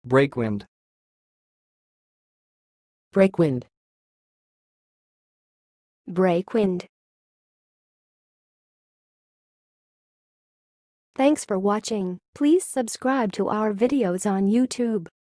breakwind, breakwind, breakwind. Thanks for watching. Please subscribe to our videos on YouTube.